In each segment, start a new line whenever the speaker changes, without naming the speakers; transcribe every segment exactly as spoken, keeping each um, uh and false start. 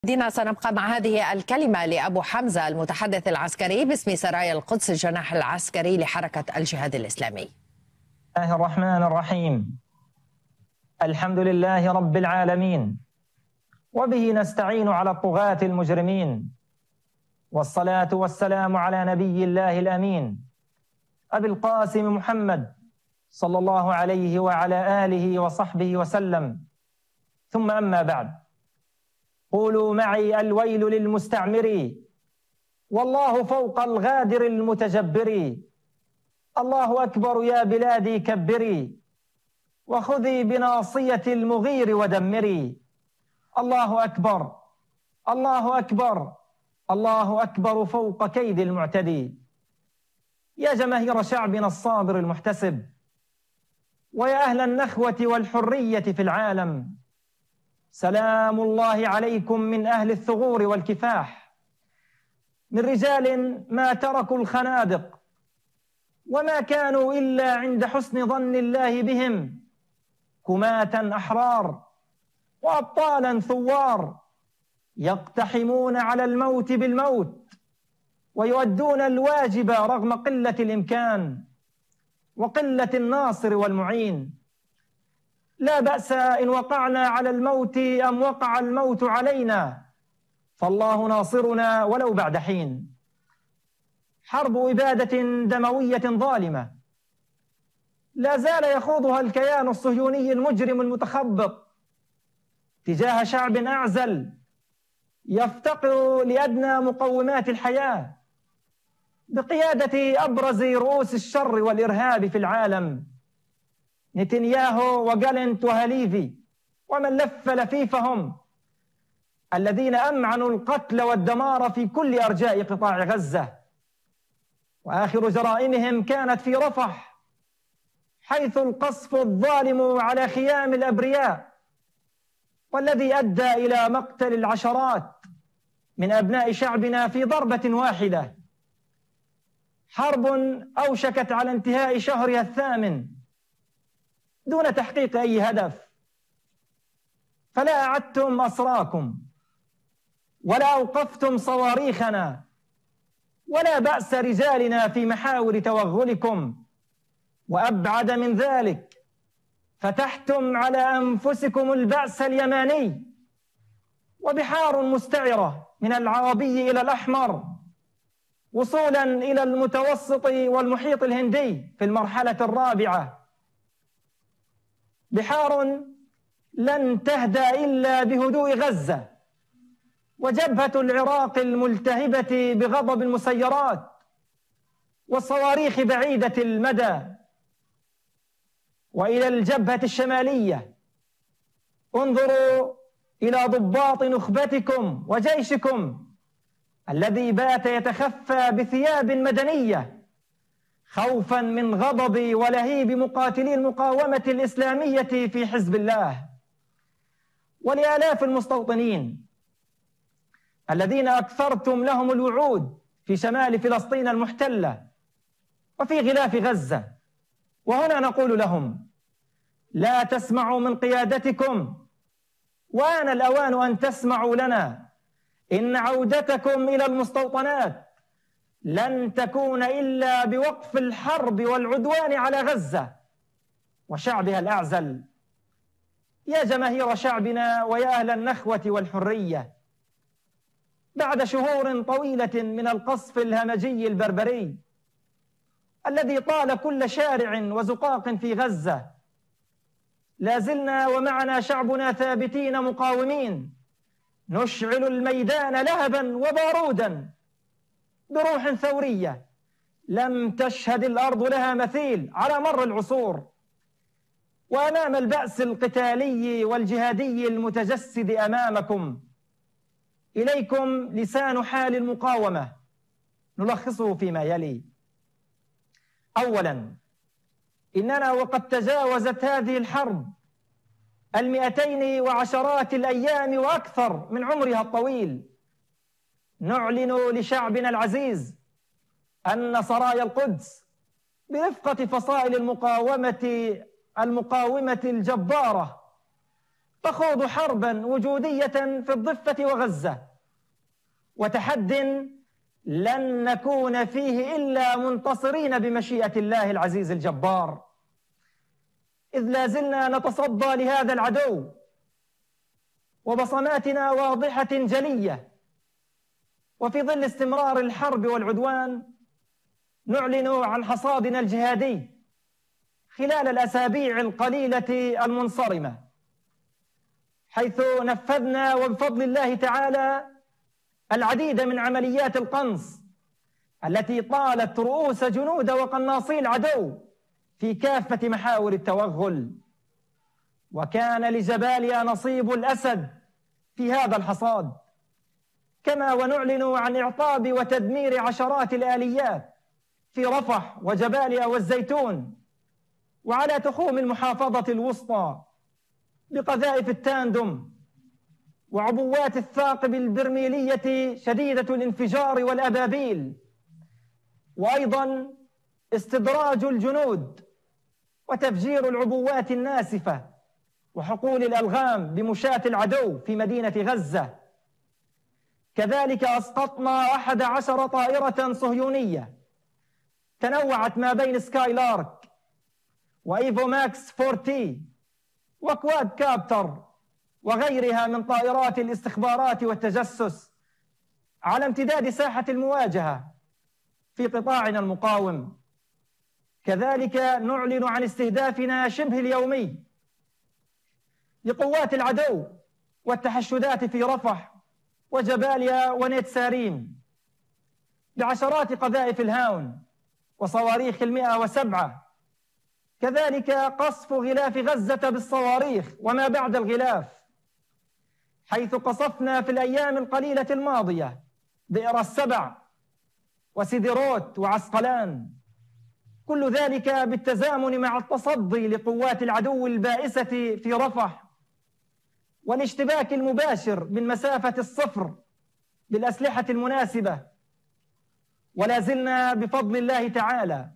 دينا سنبقى مع هذه الكلمة لأبو حمزة المتحدث العسكري باسم سرايا القدس الجناح العسكري لحركة الجهاد الإسلامي.
بسم الله الرحمن الرحيم. الحمد لله رب العالمين، وبه نستعين على الطغاة المجرمين، والصلاة والسلام على نبي الله الأمين أبي القاسم محمد صلى الله عليه وعلى آله وصحبه وسلم، ثم أما بعد. قولوا معي: الويل للمستعمر، والله فوق الغادر المتجبر. الله أكبر يا بلادي كبري، وخذي بناصية المغير ودمري. الله أكبر، الله أكبر، الله أكبر فوق كيد المعتدي. يا جماهير شعبنا الصابر المحتسب، ويا أهل النخوة والحرية في العالم، سلام الله عليكم من أهل الثغور والكفاح، من رجال ما تركوا الخنادق وما كانوا إلا عند حسن ظن الله بهم، كماة أحرار وأبطالا ثوار، يقتحمون على الموت بالموت ويؤدون الواجب رغم قلة الإمكان وقلة الناصر والمعين. لا بأس إن وقعنا على الموت أم وقع الموت علينا، فالله ناصرنا ولو بعد حين. حرب إبادة دموية ظالمة لا زال يخوضها الكيان الصهيوني المجرم المتخبط تجاه شعب أعزل يفتقر لأدنى مقومات الحياة، بقيادة أبرز رؤوس الشر والإرهاب في العالم، نتنياهو وجالنت وهليفي ومن لف لفيفهم، الذين أمعنوا القتل والدمار في كل أرجاء قطاع غزة. وآخر جرائمهم كانت في رفح، حيث القصف الظالم على خيام الأبرياء، والذي أدى إلى مقتل العشرات من أبناء شعبنا في ضربة واحدة. حرب أوشكت على انتهاء شهرها الثامن دون تحقيق أي هدف، فلا أعدتم أسراكم ولا أوقفتم صواريخنا ولا بأس رجالنا في محاور توغلكم، وأبعد من ذلك فتحتم على أنفسكم البأس اليماني، وبحار مستعرة من العربي إلى الأحمر وصولا إلى المتوسط والمحيط الهندي في المرحلة الرابعة، بحار لن تهدى إلا بهدوء غزة وجبهة العراق الملتهبة بغضب المسيرات والصواريخ بعيدة المدى، وإلى الجبهة الشمالية. انظروا إلى ضباط نخبتكم وجيشكم الذي بات يتخفى بثياب مدنية خوفا من غضب ولهيب مقاتلي المقاومة الإسلامية في حزب الله، ولآلاف المستوطنين الذين أكثرتم لهم الوعود في شمال فلسطين المحتلة وفي غلاف غزة. وهنا نقول لهم: لا تسمعوا من قيادتكم، وآن الأوان أن تسمعوا لنا. إن عودتكم إلى المستوطنات لن تكون إلا بوقف الحرب والعدوان على غزة وشعبها الأعزل. يا جماهير شعبنا ويا أهل النخوة والحرية، بعد شهور طويلة من القصف الهمجي البربري الذي طال كل شارع وزقاق في غزة، لا زلنا ومعنا شعبنا ثابتين مقاومين، نشعل الميدان لهبا وبارودا بروح ثورية لم تشهد الأرض لها مثيل على مر العصور. وأمام البأس القتالي والجهادي المتجسد أمامكم، إليكم لسان حال المقاومة نلخصه فيما يلي. أولا، إننا وقد تجاوزت هذه الحرب المئتين وعشرات الأيام وأكثر من عمرها الطويل، نعلن لشعبنا العزيز أن سرايا القدس برفقة فصائل المقاومة المقاومة الجبارة تخوض حربا وجودية في الضفة وغزة، وتحد لن نكون فيه إلا منتصرين بمشيئة الله العزيز الجبار، إذ لا زلنا نتصدى لهذا العدو وبصماتنا واضحة جلية. وفي ظل استمرار الحرب والعدوان نعلن عن حصادنا الجهادي خلال الأسابيع القليلة المنصرمة، حيث نفذنا وبفضل الله تعالى العديد من عمليات القنص التي طالت رؤوس جنود وقناصي العدو في كافة محاور التوغل. وكان لجباليا نصيب الأسد في هذا الحصاد، كما ونعلن عن إعطاب وتدمير عشرات الآليات في رفح وجباليا والزيتون وعلى تخوم المحافظة الوسطى بقذائف التاندم وعبوات الثاقب البرميلية شديدة الانفجار والأبابيل، وأيضا استدراج الجنود وتفجير العبوات الناسفة وحقول الألغام بمشاة العدو في مدينة غزة. كذلك أسقطنا أحد عشر طائرة صهيونية تنوعت ما بين سكاي لارك وإيفو ماكس فورتي وكواد كابتر وغيرها من طائرات الاستخبارات والتجسس على امتداد ساحة المواجهة في قطاعنا المقاوم. كذلك نعلن عن استهدافنا شبه اليومي لقوات العدو والتحشدات في رفح وجباليا ونيت ساريم بعشرات قذائف الهاون وصواريخ المئة وسبعة، كذلك قصف غلاف غزة بالصواريخ وما بعد الغلاف، حيث قصفنا في الأيام القليلة الماضية بئر السبع وسيديروت وعسقلان، كل ذلك بالتزامن مع التصدي لقوات العدو البائسة في رفح والاشتباك المباشر من مسافة الصفر بالأسلحة المناسبة. ولا زلنا بفضل الله تعالى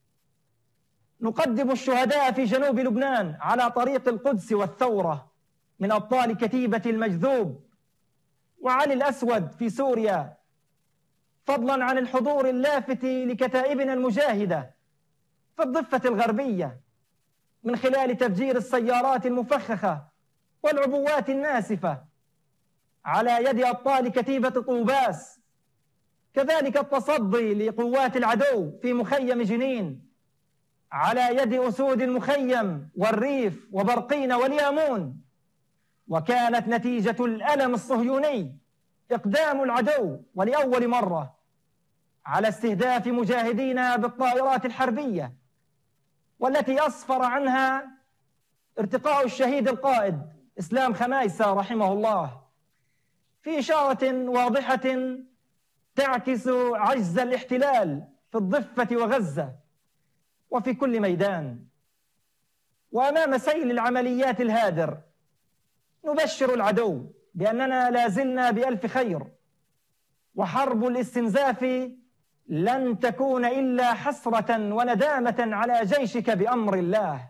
نقدم الشهداء في جنوب لبنان على طريق القدس والثورة من أبطال كتيبة المجذوب وعلي الأسود في سوريا، فضلا عن الحضور اللافت لكتائبنا المجاهدة في الضفة الغربية من خلال تفجير السيارات المفخخة والعبوات الناسفة على يد أبطال كتيبة طوباس، كذلك التصدي لقوات العدو في مخيم جنين على يد أسود المخيم والريف وبرقين واليامون. وكانت نتيجة الألم الصهيوني إقدام العدو ولأول مرة على استهداف مجاهدين بالطائرات الحربية، والتي أسفر عنها ارتقاء الشهيد القائد إسلام خمايسة رحمه الله في إشارة واضحة تعكس عجز الاحتلال في الضفة وغزة وفي كل ميدان. وأمام سيل العمليات الهادر نبشر العدو بأننا لا زلنا بألف خير، وحرب الاستنزاف لن تكون إلا حسرة وندامة على جيشك بأمر الله،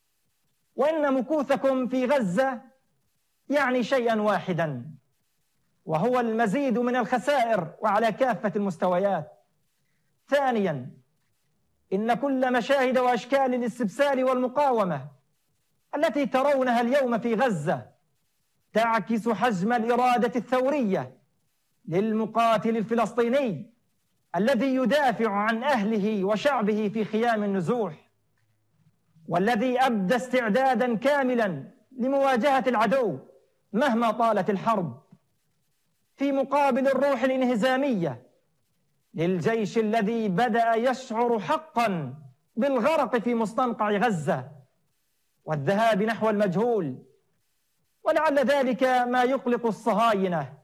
وإن مكوثكم في غزة يعني شيئا واحدا، وهو المزيد من الخسائر وعلى كافة المستويات. ثانيا، إن كل مشاهد وأشكال الاستبسال والمقاومة التي ترونها اليوم في غزة تعكس حجم الإرادة الثورية للمقاتل الفلسطيني الذي يدافع عن أهله وشعبه في خيام النزوح، والذي أبدى استعدادا كاملا لمواجهة العدو مهما طالت الحرب، في مقابل الروح الانهزامية للجيش الذي بدأ يشعر حقا بالغرق في مستنقع غزة والذهاب نحو المجهول. ولعل ذلك ما يقلق الصهاينة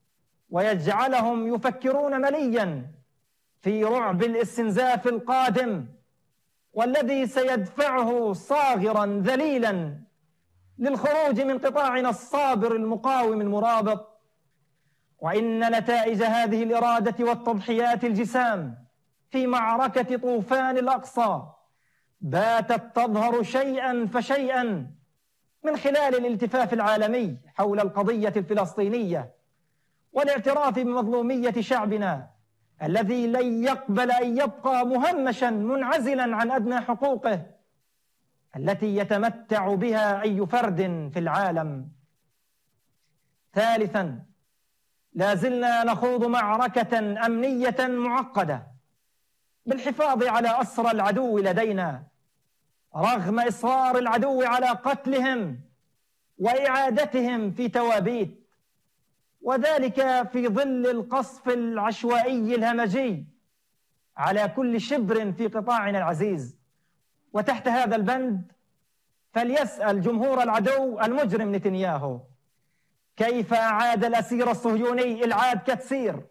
ويجعلهم يفكرون مليا في رعب الاستنزاف القادم، والذي سيدفعه صاغرا ذليلا للخروج من قطاعنا الصابر المقاوم المرابط. وإن نتائج هذه الإرادة والتضحيات الجسام في معركة طوفان الأقصى باتت تظهر شيئا فشيئا من خلال الالتفاف العالمي حول القضية الفلسطينية والاعتراف بمظلومية شعبنا الذي لن يقبل أن يبقى مهمشا منعزلا عن أدنى حقوقه التي يتمتع بها أي فرد في العالم. ثالثا، لا زلنا نخوض معركة أمنية معقدة بالحفاظ على أسرى العدو لدينا رغم إصرار العدو على قتلهم وإعادتهم في توابيت، وذلك في ظل القصف العشوائي الهمجي على كل شبر في قطاعنا العزيز. وتحت هذا البند فليسأل جمهور العدو المجرم نتنياهو كيف أعاد الأسير الصهيوني إلعاد كتسير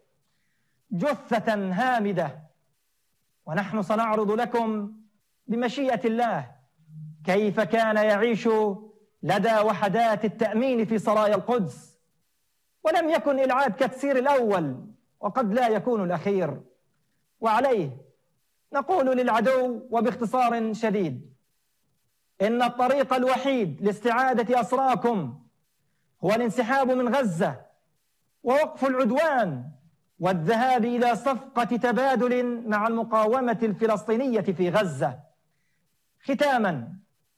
جثة هامدة، ونحن سنعرض لكم بمشيئة الله كيف كان يعيش لدى وحدات التأمين في سرايا القدس، ولم يكن إلعاد كتسير الأول وقد لا يكون الأخير. وعليه نقول للعدو وباختصار شديد إن الطريق الوحيد لاستعادة أسراكم هو الانسحاب من غزة ووقف العدوان والذهاب إلى صفقة تبادل مع المقاومة الفلسطينية في غزة. ختاما،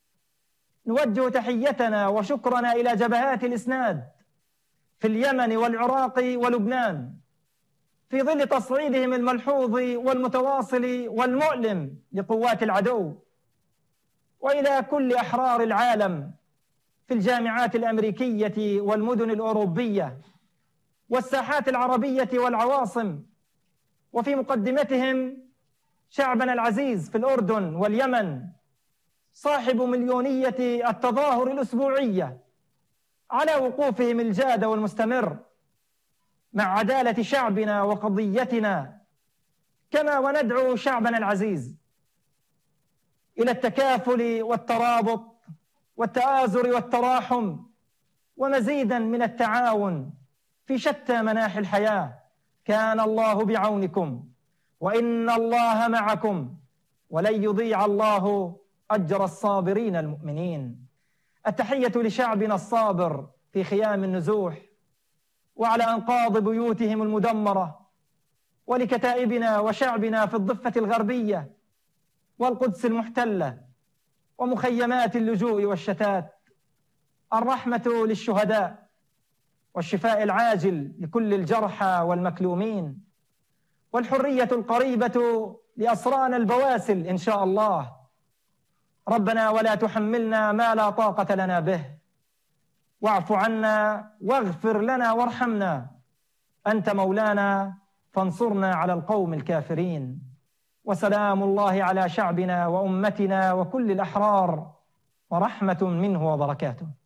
نوجه تحيتنا وشكرنا إلى جبهات الإسناد في اليمن والعراق ولبنان في ظل تصعيدهم الملحوظ والمتواصل والمؤلم لقوات العدو، وإلى كل أحرار العالم في الجامعات الأمريكية والمدن الأوروبية والساحات العربية والعواصم، وفي مقدمتهم شعبنا العزيز في الأردن واليمن صاحب مليونية التظاهر الأسبوعية على وقوفهم الجاد والمستمر مع عدالة شعبنا وقضيتنا، كما وندعو شعبنا العزيز إلى التكافل والترابط والتآزر والتراحم ومزيدا من التعاون في شتى مناحي الحياة. كان الله بعونكم وإن الله معكم ولن يضيع الله أجر الصابرين المؤمنين. التحية لشعبنا الصابر في خيام النزوح وعلى أنقاض بيوتهم المدمرة، ولكتائبنا وشعبنا في الضفة الغربية والقدس المحتلة ومخيمات اللجوء والشتات. الرحمة للشهداء والشفاء العاجل لكل الجرحى والمكلومين، والحرية القريبة لأسرانا البواسل إن شاء الله. ربنا ولا تحملنا ما لا طاقة لنا به، واعف عنا واغفر لنا وارحمنا، أنت مولانا فانصرنا على القوم الكافرين. وسلام الله على شعبنا وأمتنا وكل الأحرار ورحمة منه وبركاته.